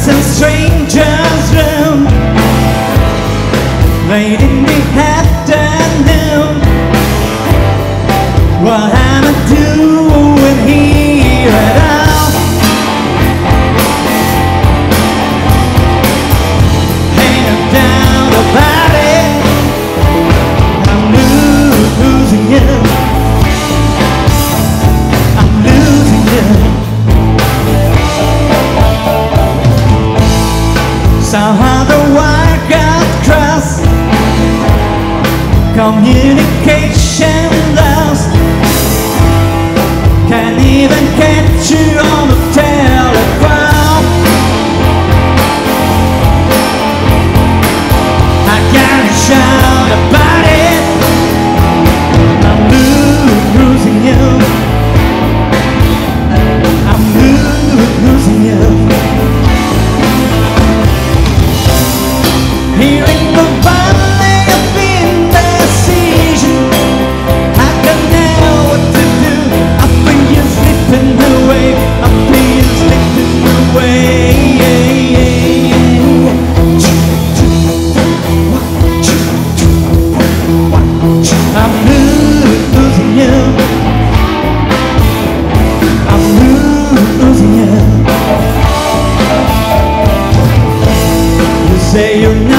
nights in strangers' room, late in the afternoon. What am I doing here at all? Ain't no doubt about it, I'm losing you. I'm losing you. Somehow the wire got crossed, communication lost. Can't even get you on the telephone. I gotta shout about it, I'm losing you. I'm losing you. Here in the valley of indecision, I don't know what to do. I feel you slipping away, I feel you slipping away. I'm losing you. I'm losing you. You say you're not